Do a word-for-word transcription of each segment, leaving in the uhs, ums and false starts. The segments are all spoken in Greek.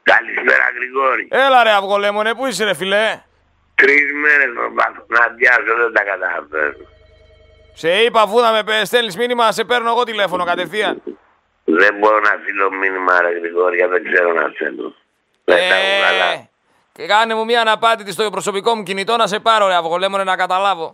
Καλησπέρα Γρηγόρη. Έλα ρε αυγολέμονε, πού είσαι ρε φιλέ? Τρεις μέρες προσπαθώ να αδειάσω, δεν τα καταφέρνω. Σε είπα αφού να με στέλνεις μήνυμα, σε παίρνω εγώ τηλέφωνο κατευθείαν. Δεν μπορώ να στείλω μήνυμα ρε Γρηγόρη, δεν ξέρω να στέλνω. Δεν τα έχω καλά. Και κάνε μου μια αναπάτητη στο προσωπικό μου κινητό να σε πάρω ρε αυγολέμονε να καταλάβω.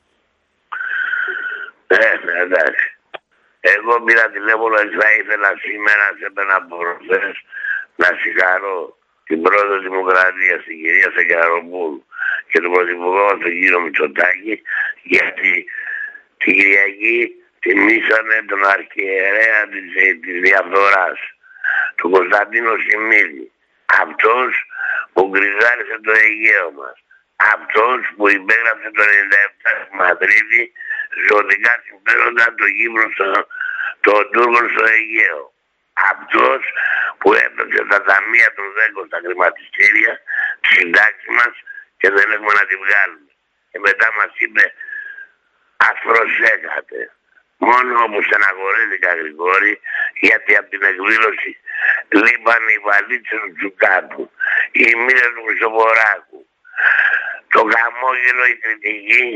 Ε, εντάξει. Εγώ πήρα τηλέφωνο, θα ήθελα σήμερα, σε πέρα από προχθές, να συγχαρώ την πρόεδρο Δημοκρατίας, την κυρία Σακεραροπούλου και τον πρωθυπουργό μας, τον κύριο Μητσοτάκη, γιατί την Κυριακή τιμήσανε τον αρχιερέα της, της διαφθοράς, τον Κωνσταντίνο Σιμίδη. Αυτός που γκριζάρισε το Αιγαίο μας. Αυτός που υπέγραψε το ενενήντα επτά στη Μαδρίτη ζωτικά συμφέροντα το γύμνο των Τούρκων στο Αιγαίο. Αυτός που έπαιξε τα ταμεία των δέκων στα χρηματιστήρια, τη συντάξη μας και δεν έχουμε να τη βγάλουμε. Και μετά μας είπε ας προσέχατε. Μόνο όπου στεναχωρήθηκα Γρηγόρη, γιατί από την εκδήλωση λείπανε οι βαλίτσες του Τσουκάτου, οι μοίρες του Χρυσοβοράκου, το χαμόγελο, η κριτική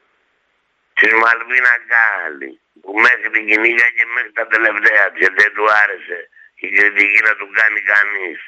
της Μαλβίνα Γκάλη, που μέχρι την κυνήγα και μέχρι τα τελευταία της δεν του άρεσε η κριτική να του κάνει κανείς.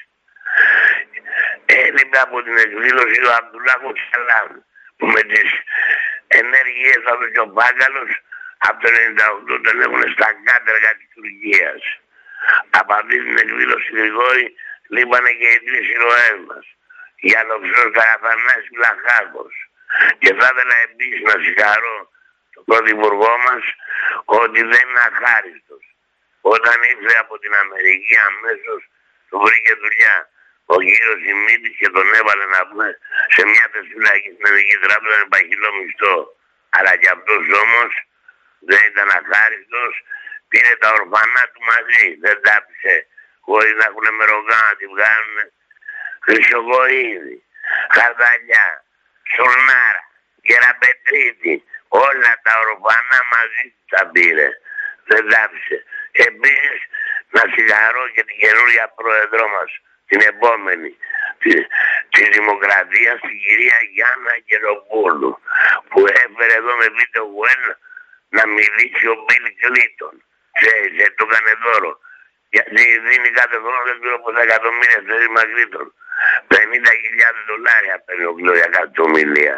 Έλειπε από την εκδήλωση ο Αμπτουλάχο Σαλάμ, που με τις ενέργειες του και ο Μπάγκαλος από το ενενήντα οκτώ τον έχουν στα κάτεργα της Τουρκίας. Από αυτή την εκδήλωση Γρηγόρη λείπανε και οι τρεις ηρωές μας. Γιάννοψος, Καραθανάσης, Λαχάκος. Και θα ήθελα επίσης να συγχαρώ τον πρωθυπουργό μας ότι δεν είναι αχάριστος. Όταν ήρθε από την Αμερική αμέσως του βρήκε δουλειά ο κύριος Σιμίτης και τον έβαλε να πούμε σε μια τεσφυλακή στην Ελληνική Τράπεζα με παχυλό μισθό. Αλλά και αυτός όμως δεν ήταν αχάριστος, πήρε τα ορφανά του μαζί, δεν τα άφησε χωρίς να έχουν μερογά να τη βγάλουν. Χρυσογοίδη, Χαρδαλιά, Σουρνάρα, Γεραπετρίτη, όλα τα ορφανά μαζί τα πήρε, δεν τα άφησε. Επίσης να συγχαρώ και την καινούρια πρόεδρό μας, την επόμενη της, της Δημοκρατίας, την κυρία Γιάννα Γεροπούλου, που έφερε εδώ με βίντεο γουέλ να μιλήσει ο Μπιλ Κλίντον. Ξέρεις, το έκανε δώρο. Γιατί δίνει κάθε χρόνο δεν ξέρω πόσα εκατομμύρια στο Ρήμα Κλίντον. πενήντα χιλιάδες δολάρια παίρνει ο Κλίντον για κάθε ομιλία.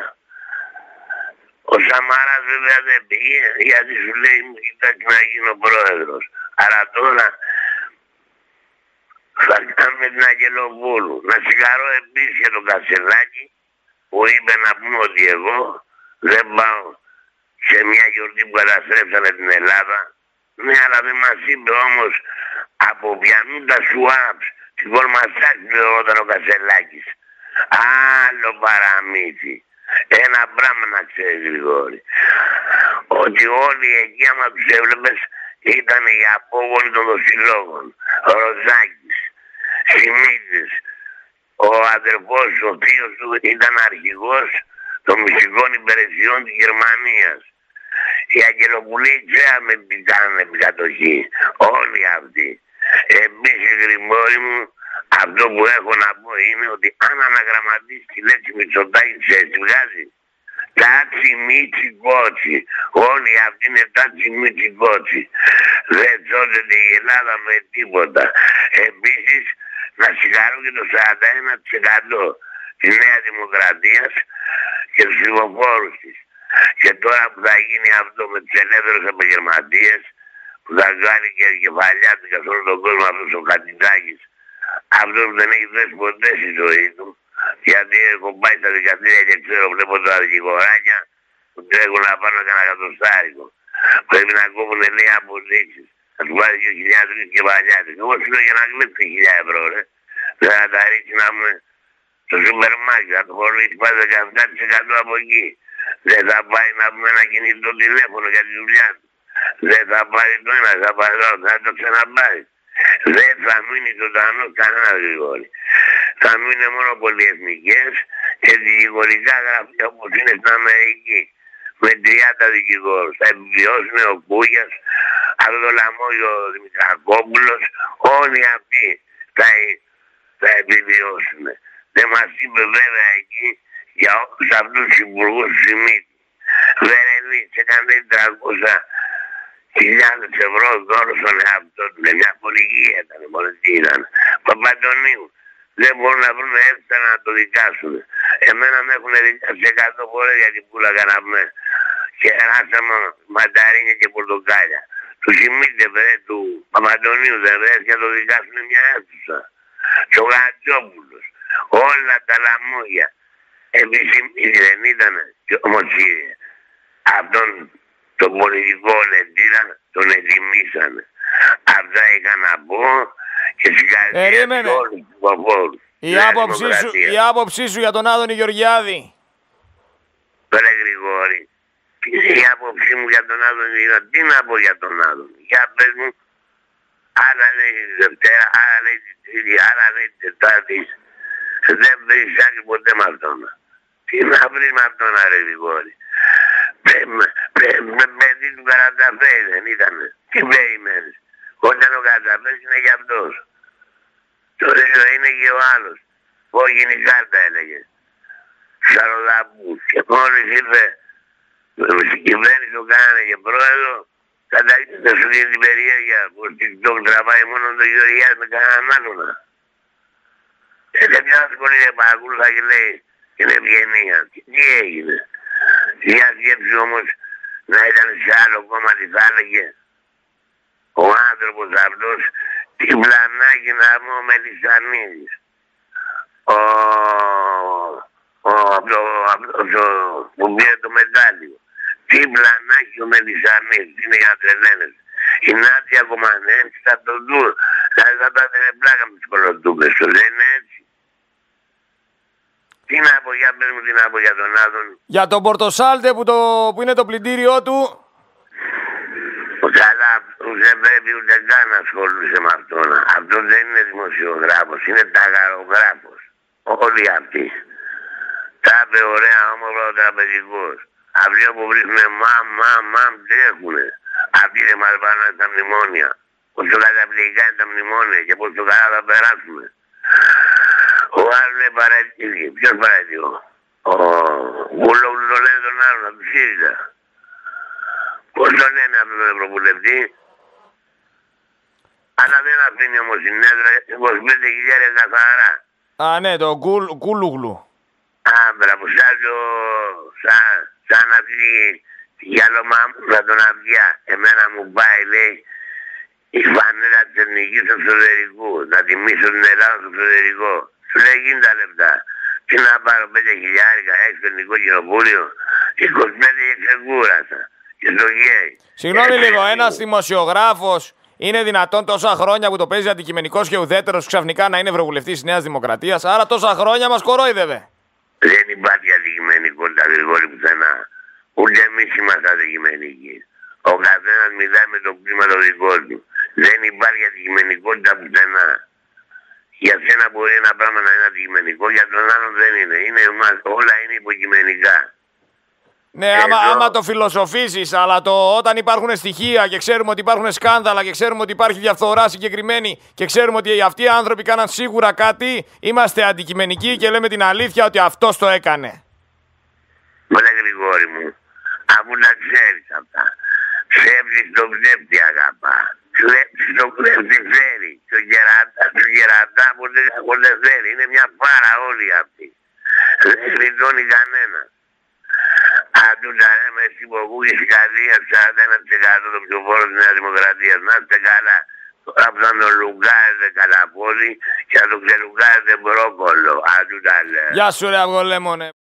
Ο Σαμαράς βέβαια δεν πήγε, γιατί σου λέει μου κοιτάξει να γίνω πρόεδρος. Αλλά τώρα θα κάνουμε την Αγγελοπούλου. Να συγχαρώ επίσης και τον Κασελάκη που είπε να πούμε ότι εγώ δεν πάω σε μια γιορτή που καταστρέψανε την Ελλάδα. Ναι, αλλά δεν μας είπε όμως από ποιανού τα σουάψ την Κορμασάκη πληρωνόταν ο Κασελάκης. Άλλο παραμύθι. Ένα πράγμα να ξέρεις Γρηγόρη. Ότι όλοι εκεί άμα τους έβλεπες ήταν οι απόγονοι των συλλόγων. Ο Ροζάκης, Σιμίτης, ο αδερφός, ο θείος του ήταν αρχηγός των μυστικών υπηρεσιών της Γερμανίας. Η Αγγελοπουλή ξέραμε τι κάνουν επί κατοχή. Όλοι αυτοί. Επίσης Γρηγόρη μου, αυτό που έχω να πω είναι ότι αν αναγραμματίσει τη λέξη Μητσοτάκη, ξέρεις τι βγάζει? Τάτσι μίτσι κότσι. Όλοι αυτοί είναι τάτσι μίτσι κότσι. Δεν σώζεται η Ελλάδα με τίποτα. Επίσης να συγχαρώ και το σαράντα ένα τοις εκατό της Νέας Δημοκρατίας και τους ψηφοφόρους της. Και τώρα που θα γίνει αυτό με τους ελεύθερους επαγγελματίες, που θα κάνει και κεφαλιά του και σε όλο τον κόσμο αυτός ο Χατζηδάκης, αυτός δεν έχει δέσει ποτέ στη ζωή του, γιατί έχω πάει στα δικαστήρια και ξέρω, βλέπω τα δικηγοράκια που τρέχουν να πάνε κανένα εκατοστάρικο. Πρέπει να κόβουν λέει αποδείξεις, να του βάλει δύο χιλιάδες κεφαλιά του. Εγώ σου λέω για να κλέψει χιλιά ευρώ, ρε. Δεν θα τα ρίξει να πούμε στο σούπερ μάρκετ, θα το χωρίσει πάει δεκαεπτά τοις εκατό από εκεί. Δεν θα πάει να πούμε ένα κινητό τηλέφωνο για τη δουλειά του. Δεν θα πάρει το ένα, θα πάρει το άλλο, θα το ξαναπάρει. Δεν θα μείνει ζωντανό κανένα Γρηγόρη. Θα μείνουν μόνο πολυεθνικές και δικηγορικά γραφεία όπως είναι στην Αμερική. Με τριάντα δικηγόρους. Θα επιβιώσουν ο Κούγιας, αυτό το λαμόγιο ο Δημητρακόπουλος, όλοι αυτοί θα, θα τελειώσουν. Δεν μας είπε βέβαια εκεί για όλους αυτούς τους υπουργούς του Σιμίτη. Βερελής έκανε τριακόσια χιλιάδες ευρώ δώρο στον εαυτό του. Μια χορηγία ήταν, μόλις τι ήταν. Παπαντονίου. Δεν μπορούν να βρουν έτσι να το δικάσουν. Εμένα με έχουν δικάσει εκατό φορές για την πουλα καναπέ. Και ράσαμε μανταρίνια και πορτοκάλια. Του Σιμίτη, βρε, του Παπαντονίου δεν βρες και να το δικάσουν μια αίθουσα. Και ο Γατζόπουλος. Όλα τα λαμόγια. Επισημίδη δεν ήταν. Και όμως αυτόν τον πολιτικό λεντήρα τον ετοιμήσανε. Αυτά είχα να πω και συγχαρητήρια σε όλους τους ποπόρους. Η άποψή, σου, η άποψή σου για τον Άδωνη Γεωργιάδη. Πέρα Γρηγόρη, η άποψή μου για τον Άδωνη Γεωργιάδη, τι να πω για τον Άδωνη. Για πες μου, άλλα λέει τη Δευτέρα, άλλα λέει τη Τρίτη, άλλα λέει τη Τετάρτη. Δεν βρεις άκρη ποτέ με αυτόν. Τι να βρεις με αυτόν, ρε Γρηγόρη. Με παιδί του Καραταφέρη δεν ήτανε. Τι περιμένεις. Όταν ο Καραταφέρης είναι για αυτός. Το ίδιο είναι και ο άλλος. Κόκκινη κάρτα έλεγε. Σαροδαπούς. Και μόλις ήρθε στην κυβέρνηση το κάνανε και πρόεδρο, καταρχήν θα σου δίνει την περιέργεια που TikTok τραβάει μόνο το Γεωργιάδη με κανέναν άλλον. Έτσι πια ασχολείται παρακολουθά και λέει την ευγενία. Τι έγινε. Μια σκέψη όμως να ήταν σε άλλο κόμμα τι θα έλεγε ο άνθρωπος αυτός τι πλανάκι να μου ο Μελισσανίδης. Ο, ο, αυτός που πήρε το μετάλλιο. Τι πλανάκι ο Μελισσανίδης. Είναι για να τρελαίνες. Η Νάτια Κομανένση θα τον δουν. Δηλαδή θα τα έδινε πλάκα με τις κολοτούπες του. Δεν είναι έτσι. Τι να πω, για πες μου τι να πω για τον Άδωνη. Για τον Πορτοσάλτε που, το, που είναι το πλυντήριό του. Καλά, δεν πρέπει ούτε καν να ασχολούσε με αυτόν. Αυτό δεν είναι δημοσιογράφος, είναι ταγαρογράφος. Όλοι αυτοί. Τα είπε ωραία όμορφα ο τραπεζικός. Αυτοί που βρίσκουνε μαμ, μαμ, μαμ, τι έχουνε. Αυτοί δεν μας πάνε στα μνημόνια. Πόσο καταπληκτικά είναι τα μνημόνια και πόσο καλά θα περάσουμε. Ο άλλος είναι παρατηρή. Ποιος παρατηρώ. Ο Βούλογλου το λένε τον άλλον, από του ΣΥΡΙΖΑ. Πώς το λένε αυτόν τον ευρωβουλευτή. Αλλά δεν αφήνει όμως η έδρα είκοσι πέντε χιλιάδες καθαρά. Α, ναι, το κουλ, Κούλουγλου. Α, μπράβο, σαν το... σαν, σαν αυτή τη γυαλομαμούρα τον Αυγιά. Εμένα μου πάει, λέει, η φανέλα της εθνικής του εξωτερικού. Να τιμήσω την Ελλάδα στο εξωτερικό. Σου λέει γίνει τα λεπτά. Τι να πάρω πέντε χιλιάρικα έξω στο ελληνικό κοινοβούλιο. είκοσι πέντε και ξεκούρασα. Και στο ΓΕΙ. Συγγνώμη λίγο, ένας δημοσιογράφος είναι δυνατόν τόσα χρόνια που το παίζει αντικειμενικός και ουδέτερος ξαφνικά να είναι ευρωβουλευτής της Νέας Δημοκρατίας. Άρα τόσα χρόνια μας κορόιδευε. Δεν υπάρχει αντικειμενικότητα, Γρηγόρη, πουθενά. Ούτε εμείς είμαστε αντικειμενικοί. Ο καθένας μιλάει με το κλίμα το δικό του. Δεν υπάρχει αντικειμενικότητα πουθενά. Για σένα μπορεί ένα πράγμα να είναι αντικειμενικό, για τον άλλον δεν είναι. είναι όλα είναι υποκειμενικά. Ναι, άμα, άμα το φιλοσοφήσεις, αλλά το, όταν υπάρχουν στοιχεία και ξέρουμε ότι υπάρχουν σκάνδαλα και ξέρουμε ότι υπάρχει διαφθορά συγκεκριμένη και ξέρουμε ότι αυτοί οι άνθρωποι κάναν σίγουρα κάτι, είμαστε αντικειμενικοί και λέμε την αλήθεια ότι αυτός το έκανε. Μωρέ Γρηγόρη μου, αφού τα ξέρεις αυτά. Ψεύδεις τον ψεύτη αγαπά. Κλέψεις τον κλέφτη φέρει. Και ο γερατά, το γερατά ποτέ φέρει. Είναι μια πάρα όλοι αυτοί. Δεν γλιτώνει κανένα. Αντού τα λέμε στην Ποκούκη Καρδία σαράντα ένα τοις εκατό των ψηφοφόρων της Νέας Δημοκρατίας. Να είστε καλά. Τώρα που θα τον λουγκάρετε καλά πόλη και θα τον ξελουγκάρετε μπρόκολο. Αντού τα λέμε. Γεια σου ρε αυγολέμονε.